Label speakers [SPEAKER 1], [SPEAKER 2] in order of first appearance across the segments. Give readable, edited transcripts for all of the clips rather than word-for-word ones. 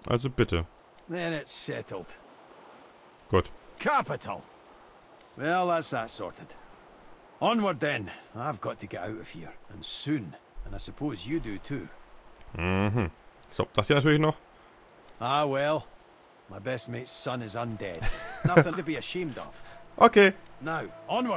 [SPEAKER 1] Also bitte.
[SPEAKER 2] Then it's settled.
[SPEAKER 1] Gut.
[SPEAKER 2] Capital. Well, that's that sorted. Onward then. I've got to get out of here. And soon. And I suppose you do too.
[SPEAKER 1] Mhm. So, das hier natürlich noch.
[SPEAKER 2] Ah, well. My best mate's son is undead. Nothing to be ashamed of.
[SPEAKER 1] Okay.
[SPEAKER 2] Now, onward.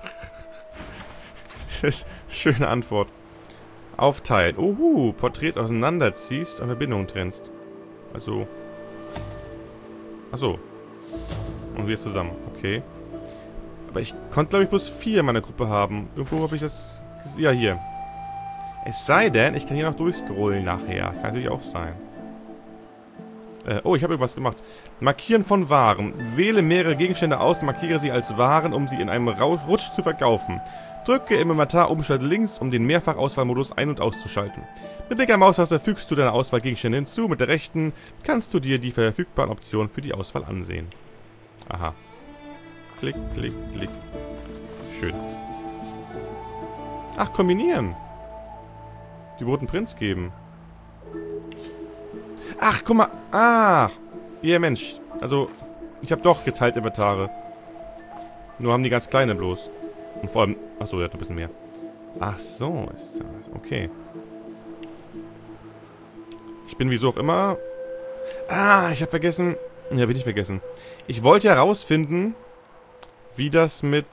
[SPEAKER 1] Das ist eine schöne Antwort. Aufteilen. Porträt auseinanderziehst und Verbindungen trennst. Also. Achso. Und wir zusammen. Okay. Aber ich konnte, glaube ich, bloß 4 in meiner Gruppe haben. Irgendwo habe ich das... Ja, hier. Es sei denn, ich kann hier noch durchscrollen nachher. Kann natürlich auch sein. Oh, ich habe irgendwas gemacht. Markieren von Waren. Wähle mehrere Gegenstände aus und markiere sie als Waren, um sie in einem Rutsch zu verkaufen. Drücke im Inventar Umschalt links, um den Mehrfachauswahlmodus ein- und auszuschalten. Mit linker Maustaste fügst du deine Auswahlgegenstände hinzu. Mit der rechten kannst du dir die verfügbaren Optionen für die Auswahl ansehen. Aha. Klick, klick, klick. Schön. Ach, kombinieren. Die roten Prinz geben. Ach, guck mal. Ach. Ihr Mensch. Also, ich habe doch geteilte Inventare. Nur haben die ganz kleine bloß. Und vor allem... Achso, der hat ein bisschen mehr. Ach so, ist das. Okay. Ich bin wieso auch immer... Ah, ich habe vergessen... Ja, bin ich vergessen. Ich wollte herausfinden, wie das mit...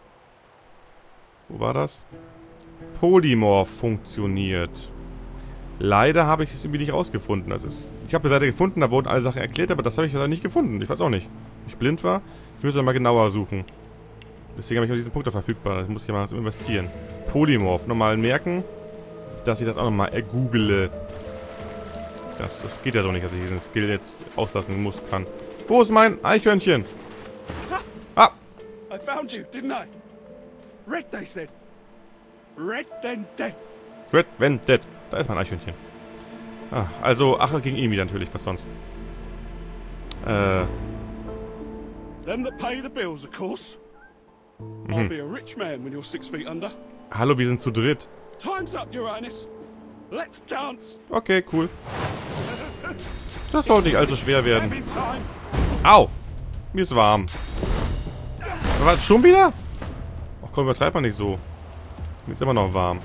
[SPEAKER 1] Wo war das? Polymorph funktioniert. Leider habe ich es irgendwie nicht rausgefunden. Das ist, ich habe eine Seite gefunden, da wurden alle Sachen erklärt, aber das habe ich leider nicht gefunden. Ich weiß auch nicht. Ich blind war. Ich müsste mal genauer suchen. Deswegen habe ich noch diesen Punkt da verfügbar. Das muss ich mal investieren. Polymorph. Nochmal merken, dass ich das auch nochmal ergoogle. Das geht ja so nicht, dass ich diesen Skill jetzt auslassen muss, kann. Wo ist mein Eichhörnchen? Ah!
[SPEAKER 3] I found you, didn't I? Red, they said. Red, then dead.
[SPEAKER 1] Red, when dead. Da ist mein Eichhörnchen. Ah, also Ache gegen Emi natürlich, was sonst.
[SPEAKER 3] Them that pay the bills, of course. I'll be a rich man when you're 6 feet under.
[SPEAKER 1] Hallo, wir sind zu dritt.
[SPEAKER 3] Time's up, Your Highness. Let's dance.
[SPEAKER 1] Okay, cool. Das sollte nicht allzu schwer werden.
[SPEAKER 3] Having time.
[SPEAKER 1] Au! Mir ist warm. Was, schon wieder? Ach komm, übertreib mal nicht so. Mir ist immer noch warm.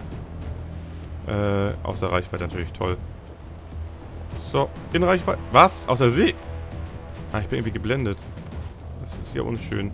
[SPEAKER 1] Außer Reichweite natürlich, toll. So, in Reichweite. Was? Außer See? Ah, ich bin irgendwie geblendet. Das ist ja unschön.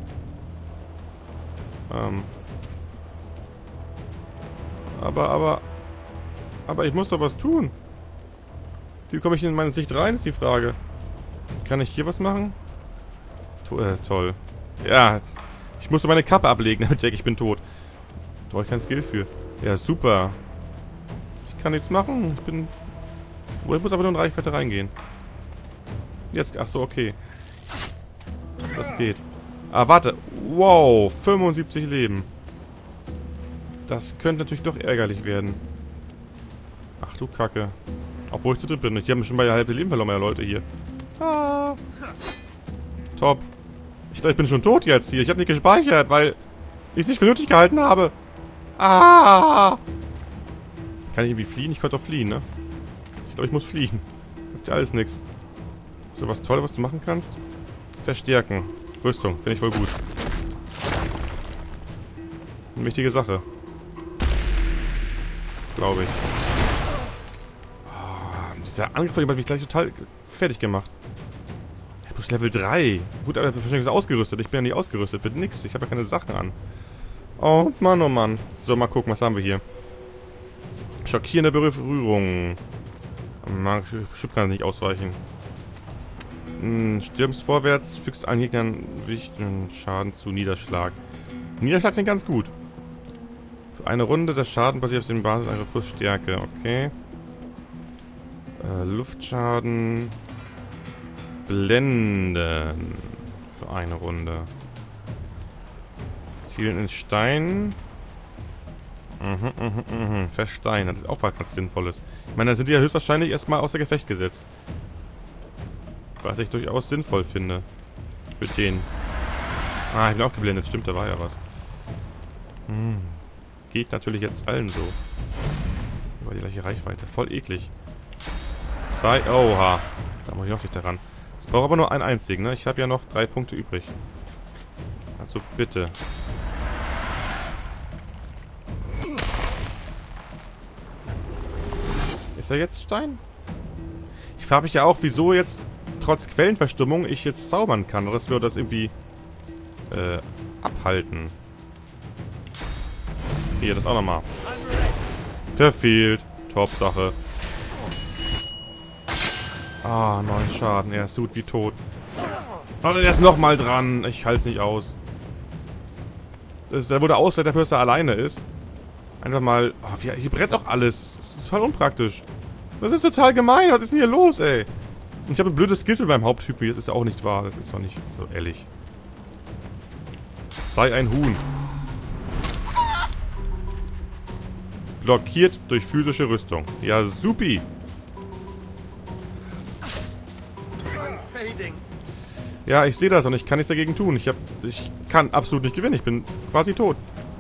[SPEAKER 1] Aber ich muss doch was tun. Wie komme ich in meine Sicht rein, ist die Frage. Kann ich hier was machen? Toll. Ja, ich musste meine Kappe ablegen, damit ich bin tot. Da brauche ich kein Skill für. Ja, super. Ich kann nichts machen. Ich muss aber nur in Reichweite reingehen. Jetzt, ach so, okay. Das geht. Ah, warte. Wow, 75 Leben. Das könnte natürlich doch ärgerlich werden. Ach du Kacke. Obwohl ich zu dritt bin. Ich habe schon bei der Hälfte Leben verloren, meine Leute hier. Ah. Top. Ich glaube, ich bin schon tot jetzt hier. Ich habe nicht gespeichert, weil ich es nicht für nötig gehalten habe. Ah. Kann ich irgendwie fliehen? Ich konnte doch fliehen, ne? Ich glaube, ich muss fliehen. Hilft ja alles nichts. So, was Tolles, was du machen kannst? Verstärken. Rüstung. Finde ich voll gut. Eine wichtige Sache. Glaube ich. Oh, dieser Angriff hat mich gleich total fertig gemacht. Ich bin Level 3. Gut, aber wahrscheinlich ist ausgerüstet. Ich bin ja nicht ausgerüstet. Mit nix. Ich habe ja keine Sachen an. Oh Mann, oh Mann. So, mal gucken, was haben wir hier. Schockierende Berührung. Man kann nicht ausweichen. Stürmst vorwärts, fügst allen Gegnern wichtigen Schaden zu. Niederschlag. Niederschlag klingt ganz gut. Für eine Runde, der Schaden basiert auf dem Basisangriff plus Stärke. Okay. Luftschaden. Blenden. Für eine Runde. Zielen in Stein. Versteinert. Das ist auch was Sinnvolles. Ich meine, dann sind die ja höchstwahrscheinlich erstmal außer Gefecht gesetzt. Was ich durchaus sinnvoll finde. Für den. Ah, ich bin auch geblendet. Stimmt, da war ja was. Geht natürlich jetzt allen so. Über die gleiche Reichweite. Voll eklig. Sei... Oha. Da muss ich auch nicht daran. Ich brauche aber nur einen einzigen, ne? Ich habe ja noch 3 Punkte übrig. Also bitte. Ist er jetzt Stein? Ich frage mich ja auch, wieso jetzt trotz Quellenverstimmung ich jetzt zaubern kann. Oder das würde das irgendwie abhalten. Hier, das auch nochmal. Verfehlt. Top-Sache. Ah, 9 Schaden. Er ist so gut wie tot. Und er ist nochmal dran. Ich halte es nicht aus. Da wurde Ausleiter dafür, dass er alleine ist. Einfach mal... Oh, hier brennt doch alles. Das ist total unpraktisch. Das ist total gemein. Was ist denn hier los, ey? Und ich habe ein blödes Skillset beim Haupttyp. Das ist ja auch nicht wahr. Das ist doch nicht so ehrlich. Sei ein Huhn. Blockiert durch physische Rüstung. Ja, supi. Ja, ich sehe das und ich kann nichts dagegen tun. Ich kann absolut nicht gewinnen. Ich bin quasi tot.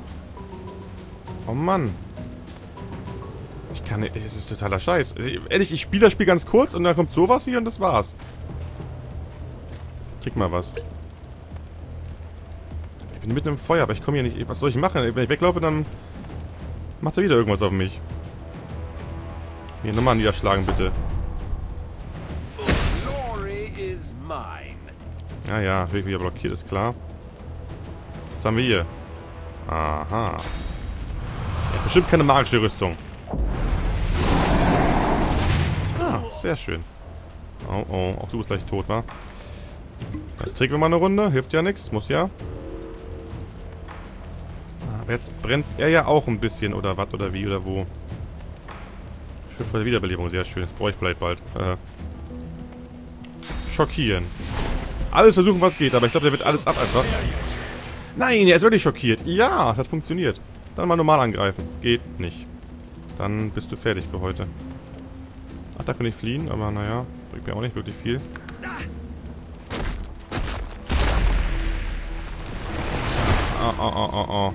[SPEAKER 1] Oh Mann. Ich kann nicht... Es ist totaler Scheiß. Ehrlich, ich spiele das Spiel ganz kurz und dann kommt sowas hier und das war's. Krieg mal was. Ich bin mitten im Feuer, aber ich komme hier nicht... Was soll ich machen? Wenn ich weglaufe, dann... Macht er wieder irgendwas auf mich. Hier, nochmal niederschlagen, bitte. Ja, ja, wird wieder blockiert, ist klar. Was haben wir hier? Aha. Ja, bestimmt keine magische Rüstung. Ah, sehr schön. Oh, oh, auch du bist gleich tot, wa? Dann trinken wir mal eine Runde, hilft ja nichts, muss ja. Aber jetzt brennt er ja auch ein bisschen, oder was, oder wie, oder wo. Schiff der Wiederbelebung, sehr schön. Das brauche ich vielleicht bald. Schockieren. Alles versuchen, was geht, aber ich glaube, der wird alles ab einfach. Nein, er ist wirklich schockiert. Ja, es hat funktioniert. Dann mal normal angreifen. Geht nicht. Dann bist du fertig für heute. Ach, da kann ich fliehen, aber naja, bringt mir auch nicht wirklich viel. Oh.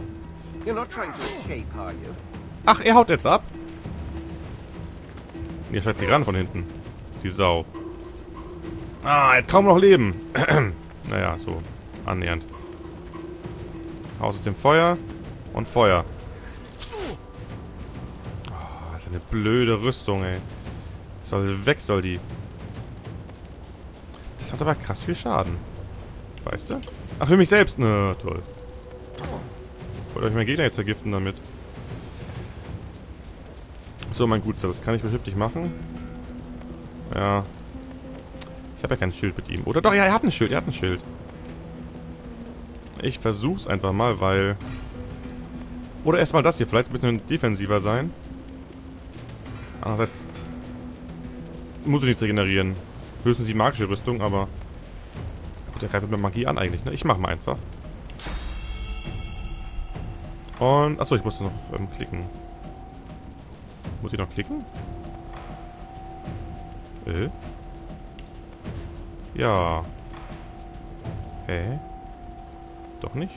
[SPEAKER 1] Ach, er haut jetzt ab? Hier scheißt sie ran von hinten. Die Sau. Ah, er hat kaum noch Leben. Naja, so annähernd. Raus aus dem Feuer. Und Feuer. Oh, das ist eine blöde Rüstung, ey. Soll weg, soll die. Das macht aber krass viel Schaden. Weißt du? Ach, für mich selbst. Na, toll. Ich wollte euch meinen Gegner jetzt vergiften damit. So, mein Gutster, das kann ich bestimmt nicht machen. Ja. Ich habe ja kein Schild mit ihm. Oder doch, ja, er hat ein Schild, Ich versuch's einfach mal, weil... Oder erstmal das hier, vielleicht ein bisschen defensiver sein. Andererseits... Muss ich nichts regenerieren. Höchstens die magische Rüstung, aber... Gut, der greift mit Magie an eigentlich, ne? Ich mach mal einfach. Und... Achso, ich musste noch klicken. Muss ich noch klicken? Ja. Doch nicht?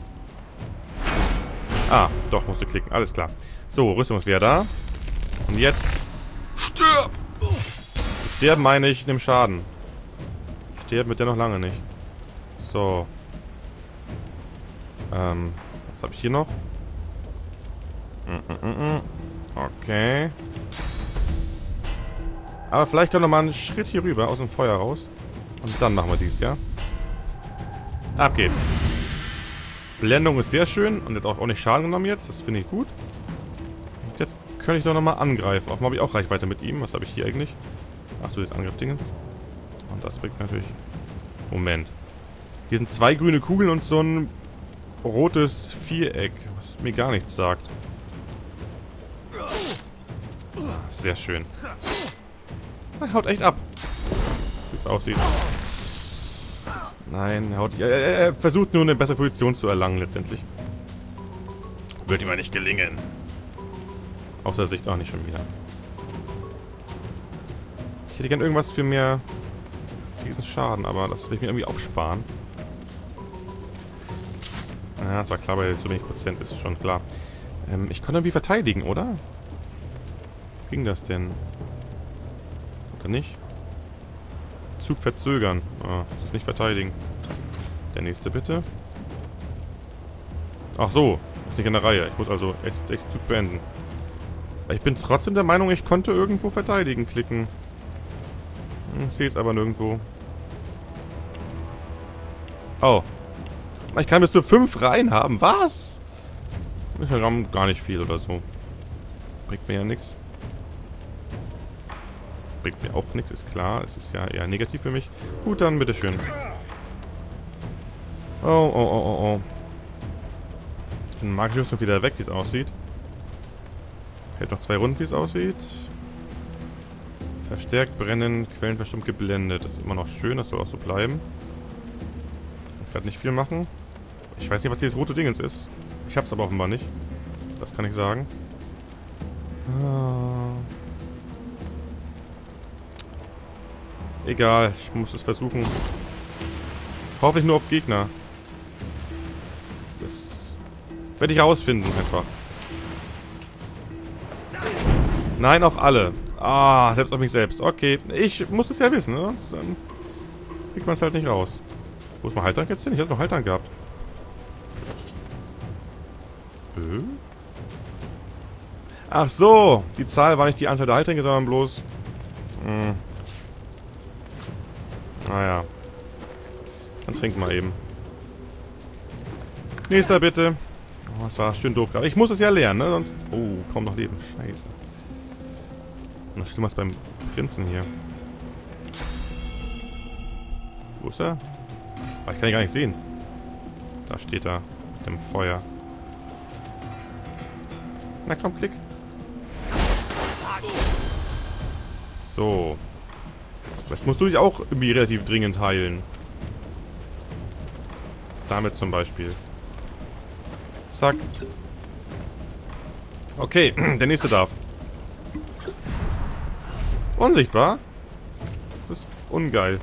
[SPEAKER 1] Ah, doch, musste klicken. Alles klar. So, Rüstung ist wieder da. Und jetzt... Stirb! Sterben meine ich, nimm Schaden. Sterben wird der noch lange nicht. So. Was habe ich hier noch? Okay. Aber vielleicht können wir mal einen Schritt hier rüber, aus dem Feuer raus. Und dann machen wir dies, ja? Ab geht's. Blendung ist sehr schön. Und hat auch nicht Schaden genommen jetzt. Das finde ich gut. Und jetzt könnte ich doch nochmal angreifen. Offenbar habe ich auch Reichweite mit ihm. Was habe ich hier eigentlich? Ach so, das Angriffdingens. Und das bringt natürlich... Moment. Hier sind 2 grüne Kugeln und so ein rotes Viereck. Was mir gar nichts sagt. Sehr schön. Er haut echt ab. Wie es aussieht. Nein, er haut... Er versucht nur eine bessere Position zu erlangen letztendlich. Wird ihm aber nicht gelingen. Aus der Sicht auch nicht schon wieder. Ich hätte gern irgendwas für mehr... für diesen Schaden, aber das will ich mir irgendwie aufsparen. Ja, das war klar, weil so wenig Prozent ist schon klar. Ich konnte irgendwie verteidigen, oder? Wie ging das denn? Dann nicht. Zug verzögern. Ah, das ist nicht verteidigen. Der nächste bitte. Ach so. Ist nicht in der Reihe. Ich muss also echt Zug beenden. Ich bin trotzdem der Meinung, ich konnte irgendwo verteidigen klicken. Ich sehe es aber nirgendwo. Oh. Ich kann bis zu 5 Reihen haben. Was? Ist ja gar nicht viel oder so. Bringt mir ja nichts. Bringt mir auch nichts, ist klar. Es ist ja eher negativ für mich. Gut, dann bitteschön. Oh. Dann mag ich Rüstung wieder weg, wie es aussieht. Hält noch 2 Runden, wie es aussieht. Verstärkt, brennen, Quellen verstummt, geblendet. Das ist immer noch schön, das soll auch so bleiben. Jetzt gerade nicht viel machen. Ich weiß nicht, was hier das rote Dingens ist. Ich hab's aber offenbar nicht. Das kann ich sagen. Egal, ich muss es versuchen. Hoffentlich nur auf Gegner. Das werde ich herausfinden einfach. Nein, auf alle. Ah, selbst auf mich selbst. Okay, ich muss es ja wissen, ne? Sonst kriegt man es halt nicht raus. Wo ist mein Heiltrank jetzt hin? Ich hatte noch Heiltrank gehabt. Ach so, die Zahl war nicht die Anzahl der Heiltränke, sondern bloß... Naja. Dann trinken wir eben. Nächster bitte. Oh, das war schön doof gerade. Ich muss es ja lernen, ne? Sonst... Oh, kaum noch Leben. Scheiße. Noch schlimmer als beim Prinzen hier. Wo ist er? Ah, ich kann ihn gar nicht sehen. Da steht er. Mit dem Feuer. Na komm, klick. So. Jetzt musst du dich auch irgendwie relativ dringend heilen. Damit zum Beispiel. Zack. Okay, der nächste darf. Unsichtbar? Das ist ungeil.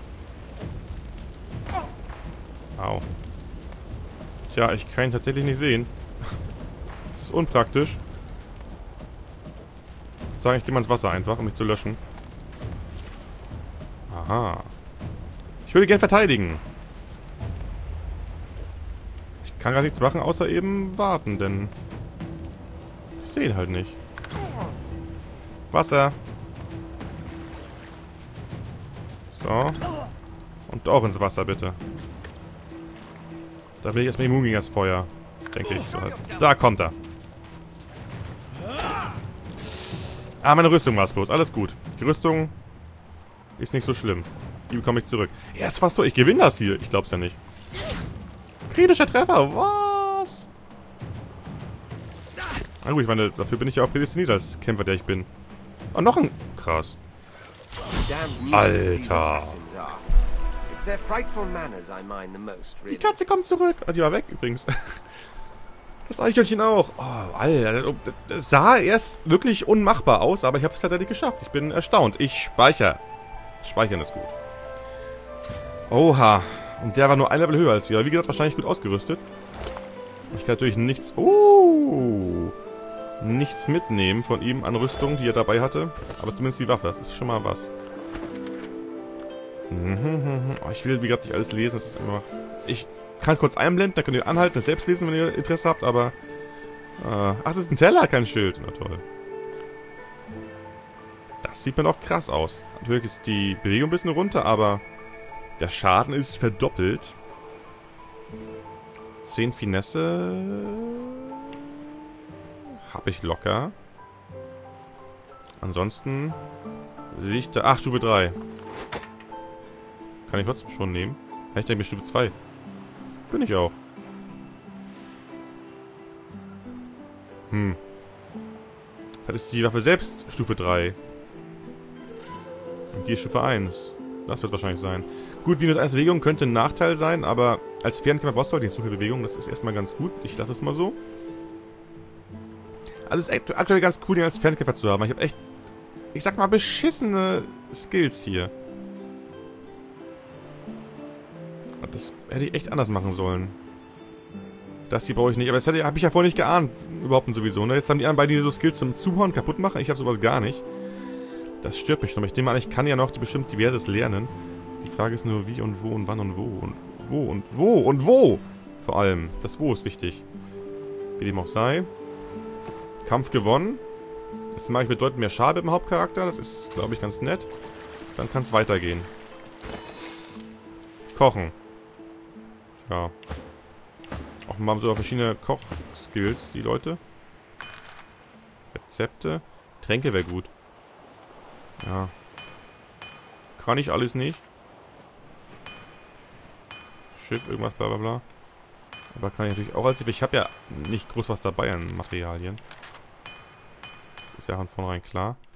[SPEAKER 1] Au. Tja, ich kann ihn tatsächlich nicht sehen. Das ist unpraktisch. Ich sage, ich gehe mal ins Wasser einfach, um mich zu löschen. Aha. Ich würde gern verteidigen. Ich kann gar nichts machen, außer eben warten, denn ich sehe ihn halt nicht. Wasser. So. Und auch ins Wasser, bitte. Da bin ich erstmal immun gegen das Feuer. Denke ich so halt. Da kommt er. Ah, meine Rüstung war es bloß. Alles gut. Die Rüstung ist nicht so schlimm. Die bekomme ich zurück. Ja, ist fast so. Ich gewinne das hier. Ich glaub's ja nicht. Kritischer Treffer. Was? Na gut, ich meine, dafür bin ich ja auch prädestiniert als Kämpfer, der ich bin. Oh, noch ein... Krass. Alter. Die Katze kommt zurück. Ah, die war weg übrigens. Das Eichhörnchen auch. Oh, Alter. Das sah erst wirklich unmachbar aus, aber ich habe es tatsächlich geschafft. Ich bin erstaunt. Ich speichere. Speichern ist gut. Oha. Und der war nur ein Level höher als wir. Wie gesagt, wahrscheinlich gut ausgerüstet. Ich kann natürlich nichts... nichts mitnehmen von ihm an Rüstung, die er dabei hatte. Aber zumindest die Waffe. Das ist schon mal was. Oh, ich will, wie gesagt, nicht alles lesen. Das ist immer... Ich kann es kurz einblenden, dann könnt ihr anhalten, das selbst lesen, wenn ihr Interesse habt, aber... ach, es ist ein Teller, kein Schild. Na toll. Das sieht mir noch krass aus. Natürlich ist die Bewegung ein bisschen runter, aber... Der Schaden ist verdoppelt. 10 Finesse... Habe ich locker. Ansonsten... Sehe ich da... Ach, Stufe 3. Kann ich trotzdem schon nehmen. Ich denke mir Stufe 2. Bin ich auch. Vielleicht ist die Waffe selbst Stufe 3. Und die ist Stufe 1. Das wird wahrscheinlich sein. Gut, minus 1 Bewegung könnte ein Nachteil sein, aber als Fernkämpfer brauchst du halt nicht so viel Bewegung. Das ist erstmal ganz gut. Ich lasse es mal so. Also es ist aktuell ganz cool, den als Fernkämpfer zu haben. Ich habe echt, ich sag mal, beschissene Skills hier. Das hätte ich echt anders machen sollen. Das hier brauche ich nicht. Aber das habe ich ja vorher nicht geahnt. Überhaupt nicht sowieso. Ne? Jetzt haben die anderen beiden so Skills zum Zuhauen kaputt machen. Ich habe sowas gar nicht. Das stört mich schon. Ich denke mal, ich kann ja noch bestimmt diverses lernen. Die Frage ist nur, wie und wo und wann und wo. Und wo und wo und wo. Vor allem. Das Wo ist wichtig. Wie dem auch sei. Kampf gewonnen. Jetzt mache ich bedeutend mehr Schaden im Hauptcharakter. Das ist, glaube ich, ganz nett. Dann kann es weitergehen. Kochen. Ja. Offenbar haben sogar verschiedene Koch-Skills, die Leute. Rezepte. Tränke wäre gut. Ja. Kann ich alles nicht. Schiff, irgendwas, bla bla bla. Aber kann ich natürlich auch als ich habe ja nicht groß was dabei an Materialien. Das ist ja von vornherein klar.